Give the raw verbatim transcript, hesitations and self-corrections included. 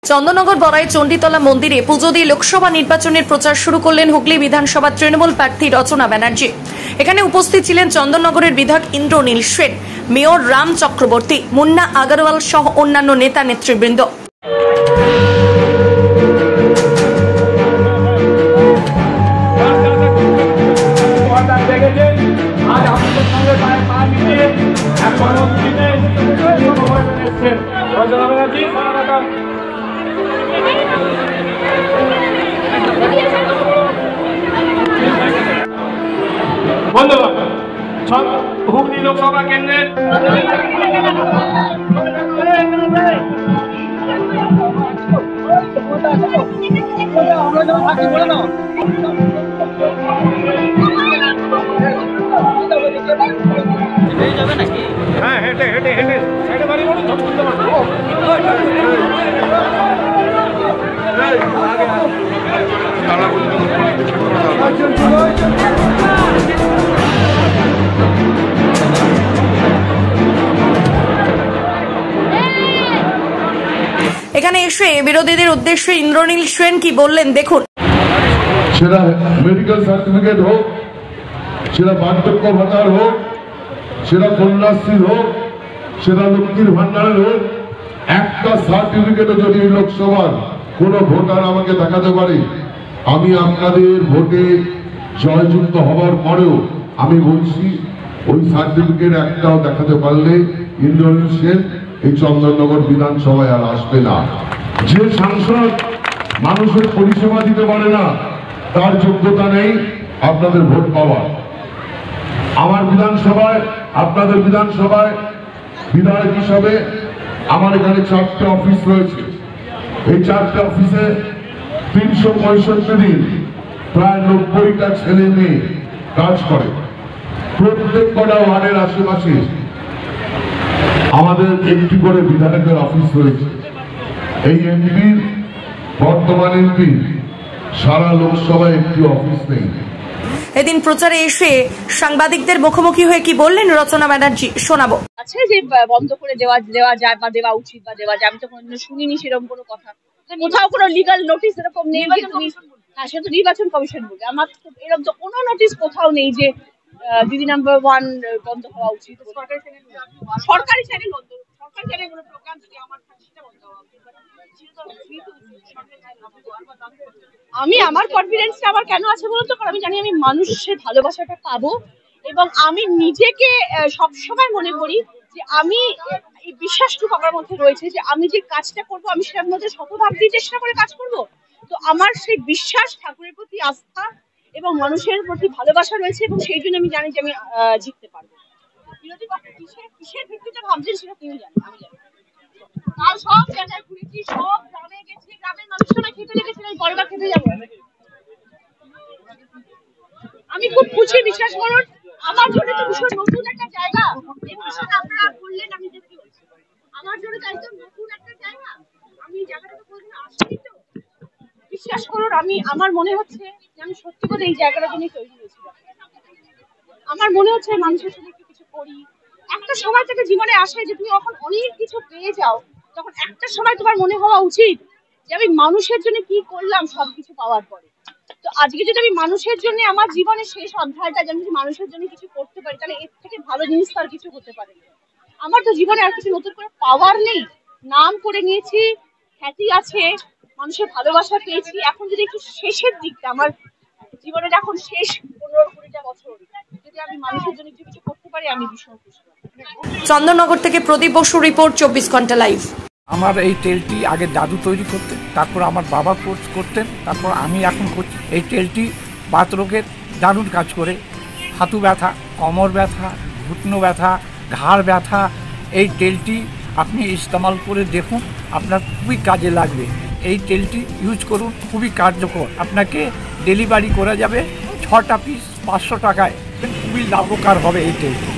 চন্দননগর বড়াই চণ্ডীতলা মন্দিরে পুজো দিয়ে লোকসভা নির্বাচনের প্রচার শুরু করলেন হুগলি বিধানসভা তৃণমূল প্রার্থী রচনা ব্যানার্জি। এখানে উপস্থিত ছিলেন চন্দননগরের বিধায়ক ইন্দ্রনীল সেন, মেয়র রাম চক্রবর্তী, মুন্না আগরওয়াল সহ অন্যান্য নেতা নেতৃবৃন্দ। বন্ধুগণ, হুগলি লোকসভা কেন্দ্রের হ্যাঁ হেঁটে হেঁটে হেঁটে সাইডে বাড়ি বলো সব করতে পারবো। এখানে এসে বিরোধীদের উদ্দেশ্যে ইন্দ্রনীল সেন কি বললেন দেখুন। সেটা মেডিকেল সার্টিফিকেট হোক, সেটা বার্ধক্য ভাতার হোক, সেটা কন্যাশ্রী হোক, সেটা লক্ষ্মীর ভান্ডারের হোক, একটা সার্টিফিকেটও যদি লোকসভার কোন ভোটার আমাকে দেখাতে পারে, আমি আপনাদের ভোটে জয়যুক্ত হওয়ার পরেও আমি বলছি ওই সার্টিফিকেট একটাও দেখাতে পারলে ইন্দ্রনীল সেন এই চন্দননগর বিধানসভায় আর আসবে না। যে সাংসদ মানুষের পরিষেবা দিতে পারে না, তার যোগ্যতা নেই আপনাদের ভোট পাওয়ার। আমার বিধানসভায়, আপনাদের বিধানসভায় বিধায়ক হিসাবে আমার এখানে চারটে অফিস রয়েছে। এই চারটে অফিসে তিনশো পঁয়ষট্টি দিন প্রায় নব্বইটা ছেলে মেয়ে কাজ করে। প্রত্যেক কটা ওয়ার্ডের আশেপাশে আমাদের একটি করে বিধায়কের অফিস রয়েছে। এই এমপির, বর্তমান এমপি সারা লোকসভায় একটি অফিস নেই। এদিন প্রচারে এসে সাংবাদিকদের মুখোমুখি হয়ে কি বললেন রচনা ব্যানার্জি শোনাবো। আছে যে বন্ধ করে দেওয়া দেওয়া যায় বা দেওয়া উচিত বা দেওয়া যায়, আমি তো কোনোদিন শুনিনি সেরকম কোনো কথা। কোথাও কোনো লিগাল নোটিশ এরকম নেই যে তুমি, হ্যাঁ সে তো নির্বাচন কমিশন বলবে, আমার তো এরকম তো কোনো নোটিশ কোথাও নেই যে দিদি নাম্বার ওয়ান বন্ধ হওয়া উচিত। সরকারি চ্যানেল সরকারি চ্যানেল বন্ধ, সরকারি চ্যানেল কোনো প্রোগ্রাম যদি আমার সেটা বন্ধ হওয়া উচিত। আমি আমার কনফিডেন্সটা আমার কেন আছে বলতো, কারণ আমি জানি আমি মানুষের ভালোবাসাটা পাবো এবং আমি নিজেকে সবসময় মনে করি যে আমি এই বিশ্বাসটুকু আমার মধ্যে রয়েছে যে আমি যে কাজটা করবো আমি সেটার মধ্যে শতভাগ দিয়ে চেষ্টা করে কাজ করব। তো আমার সেই বিশ্বাস, ঠাকুরের প্রতি আস্থা এবং মানুষের প্রতি ভালোবাসা রয়েছে এবং সেই জন্য আমি জানি যে আমি জিততে পারবো। বিরোধী পক্ষ কিসের কিসের ভিত্তিতে ভাবছেন সেটা তিনি জানেন, আমি জানি। আর সব জায়গায় ঘুরেছি, সব গ্রামে গেছি, গ্রামের মানুষরা খেতে লেগেছিল, আমি বড়বা খেতে যাবো। আমি খুব খুশি, বিশ্বাস করুন আমার জন্য তো ভীষণ নতুন একটা জায়গা। এই বিষয়টা আপনারা বললেন, আমি দেখতে বলছি আমার জন্য তো একদম নতুন একটা জায়গা। আমি জায়গাটাতে কোনোদিন আসিনি, তো বিশ্বাস করুন আমি আমার মনে হচ্ছে যে আমি সত্যি করে এই জায়গাটার জন্য তৈরি হয়েছিলাম। আমার মনে হচ্ছে মানুষের সাথে একটু কিছু করি। একটা সময় থেকে জীবনে আসে যে তুমি যখন অনেক কিছু পেয়ে যাও, তখন একটা সময় তোমার মনে হওয়া উচিত যে আমি মানুষের জন্য কি করলাম সবকিছু পাওয়ার পরে। তো আজকে যদি আমি মানুষের জন্য আমার জীবনের শেষ অধ্যায়টা যেন মানুষের জন্য কিছু করতে পারি, তাহলে এর থেকে ভালো জিনিস তো আর কিছু হতে পারে না। আমার তো জীবনে আর কিছু নতুন করে পাওয়ার নেই। নাম করে নিয়েছি, খ্যাতি আছে, মানুষের ভালোবাসা পেয়েছি। এখন যদি একটু শেষের দিকটা আমার জীবনের এখন শেষ পনেরো কুড়িটা বছর যদি আমি মানুষের জন্য কিছু করতে পারি, আমি ভীষণ খুশি। চন্দননগর থেকে প্রদীপ বসু রিপোর্ট, চব্বিশ ঘন্টা লাইভ। আমার এই তেলটি আগে দাদু তৈরি করতেন, তারপর আমার বাবা কোর্স করতেন, তারপর আমি এখন করছি। এই তেলটি বাত রোগের দারুণ কাজ করে। হাঁটু ব্যথা, কোমর ব্যথা, ঘুটনো ব্যথা, ঘাড় ব্যথা, এই তেলটি আপনি ইস্তেমাল করে দেখুন, আপনার খুবই কাজে লাগবে। এই তেলটি ইউজ করুন, খুবই কার্যকর। আপনাকে ডেলিভারি করা যাবে ছটা পিস পাঁচশো টাকায়, খুবই লাভকার হবে এই তেলটি।